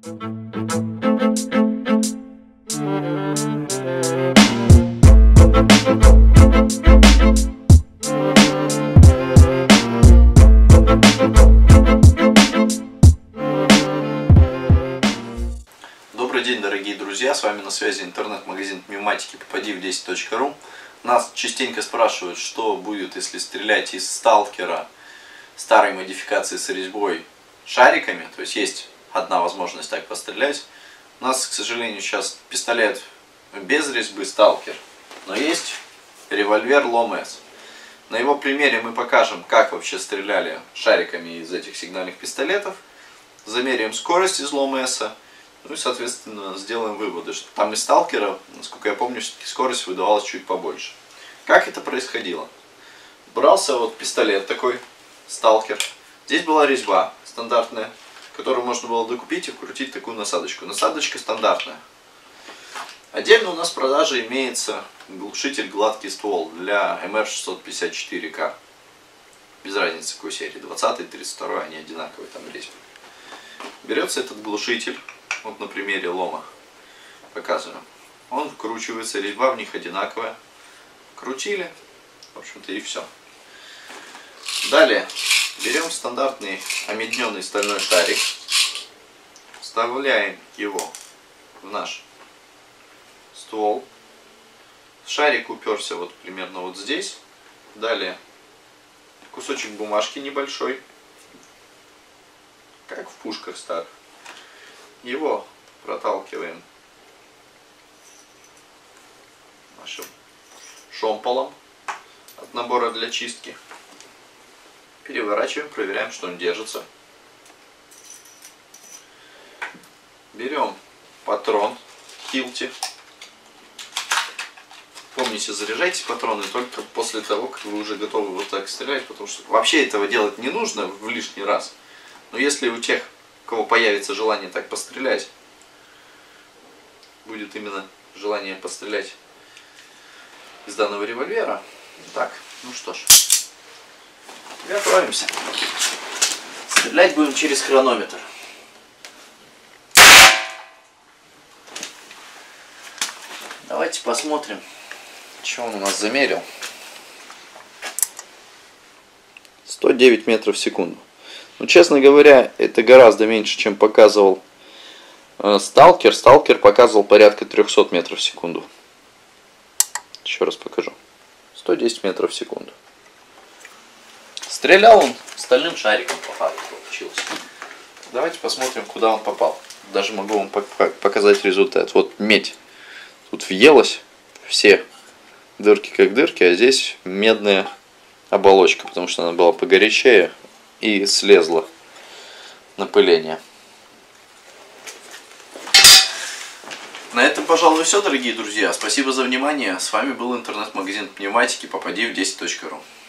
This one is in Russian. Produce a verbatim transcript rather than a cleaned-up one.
Добрый день, дорогие друзья, с вами на связи интернет-магазин пневматики попади в десять точка ру. Нас частенько спрашивают, что будет, если стрелять из сталкера старой модификации с резьбой шариками. То есть есть одна возможность так пострелять. У нас, к сожалению, сейчас пистолет без резьбы сталкер, но есть револьвер Ломэс. На его примере мы покажем, как вообще стреляли шариками из этих сигнальных пистолетов. Замеряем скорость из Ломэса. Ну и, соответственно, сделаем выводы, что там из сталкера, насколько я помню, все-таки скорость выдавалась чуть побольше. Как это происходило? Брался вот пистолет такой, сталкер. Здесь была резьба стандартная, которую можно было докупить и вкрутить такую насадочку. Насадочка стандартная. Отдельно у нас в продаже имеется глушитель гладкий ствол для эм эр шестьсот пятьдесят четыре ка. Без разницы какой серии, двадцатый, тридцать второй, они одинаковые там резьбы. Берется этот глушитель. Вот на примере лома показываю. Он вкручивается, резьба в них одинаковая. Крутили, в общем-то, и все. Далее берем стандартный омедненный стальной шарик, вставляем его в наш ствол. Шарик уперся вот примерно вот здесь. Далее кусочек бумажки небольшой, как в пушках старых. Его проталкиваем нашим шомполом от набора для чистки. Переворачиваем, проверяем, что он держится. Берем патрон Хилти. Помните, заряжайте патроны только после того, как вы уже готовы вот так стрелять, потому что вообще этого делать не нужно в лишний раз. Но если у тех, у кого появится желание так пострелять, будет именно желание пострелять из данного револьвера. Так, ну что ж, готовимся. Стрелять будем через хронометр. Давайте посмотрим, что он у нас замерил. сто девять метров в секунду. Ну, честно говоря, это гораздо меньше, чем показывал э, сталкер. Сталкер показывал порядка трехсот метров в секунду. Еще раз покажу. сто десять метров в секунду. Стрелял он стальным шариком, по факту получилось. Давайте посмотрим, куда он попал. Даже могу вам показать результат. Вот медь. Тут въелась все дырки как дырки, а здесь медная оболочка, потому что она была погорячее и слезло напыление. На этом, пожалуй, все, дорогие друзья. Спасибо за внимание. С вами был интернет-магазин пневматики попади в десять точка ру.